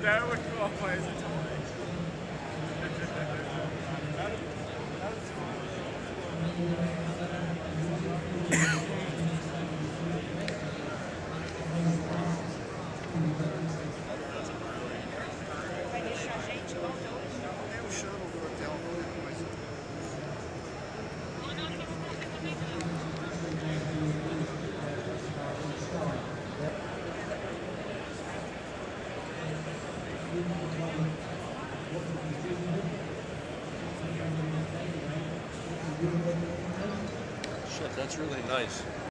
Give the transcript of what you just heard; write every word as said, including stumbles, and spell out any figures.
That would qualify as a toy. Vai deixar a gente igual de hoje? Eu chamo do hotel, mas Shit, that's really nice.